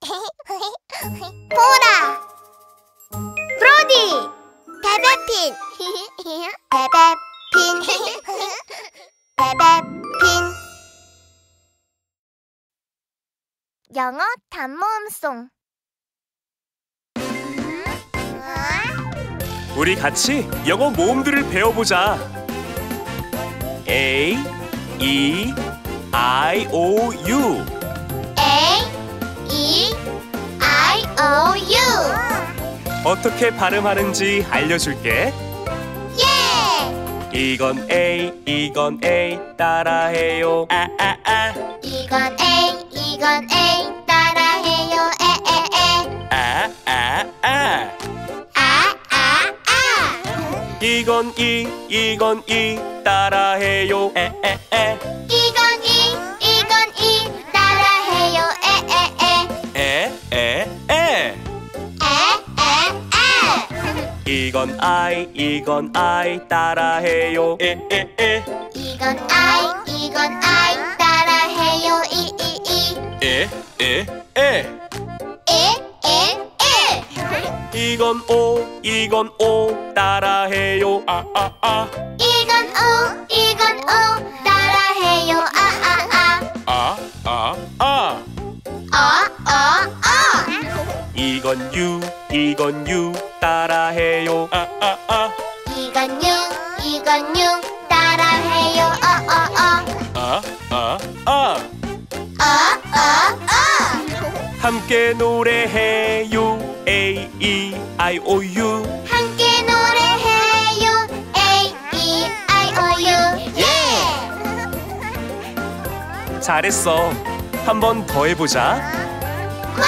보라! 브로디! 베베핀! 베베핀! 베베핀! 영어 단모음송. 우리 같이 영어 모음들을 배워보자. A, E, I, O, U. A, E, I, O, U. 어떻게 발음하는지 알려줄게. 예! 이건 A, 이건 A, 따라해요. 아, 아, 아. 이건 A, 이건 A, 따라해요. 에에에. 아, 아, 아. 아, 아, 아. 이건 E, 이건 E, 따라해요. 에, 에, 에. 이건 E, 따라해요. 에에에. 에, 에, 에. 이건 I, 따라해요. 에, 에, 에. 이건 I, 따라해요. 이. 에, 에, 에. 이건 O, 따라해요. 아, 아, 아. 이건 O, 따라해요. 아. 아, 아, 아. 이건 U, 따라해요. 아, 아, 아. 이건 U, 따라해요. 아, 아, 아. 함께 노래해요. A, E, I, O, U. 함께 노래해요. A, E, I, O, U. 예! 잘했어. 한 번 더 해보자. 와!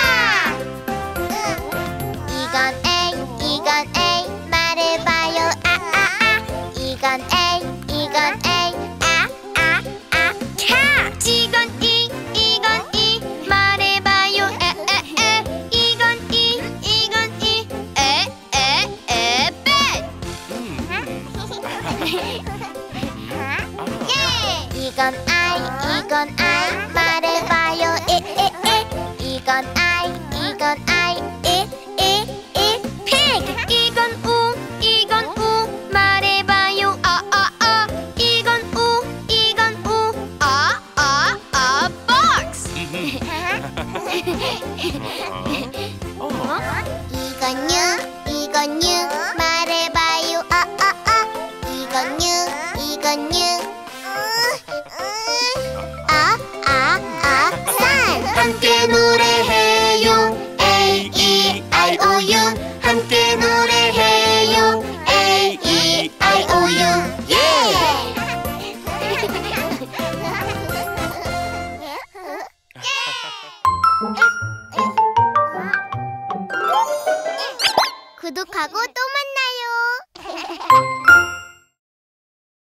이건 A, 말해봐요. 아. 이건 A, 아. 차! 이건 E, 말해봐요. 에. 이건 E, 에. 뱃! 예! 이건 I, 말해봐요. 에. 이건 I, 픽! 이건 우, 말해봐요. 아. 이건 우, 박스! 이건 유, 말해봐요. 이건 유, 산! 함께 노래해요. A, E, I, O, U. 함께 노래해요. A, E, I, O, U. 예! 구독하고 또 만나요.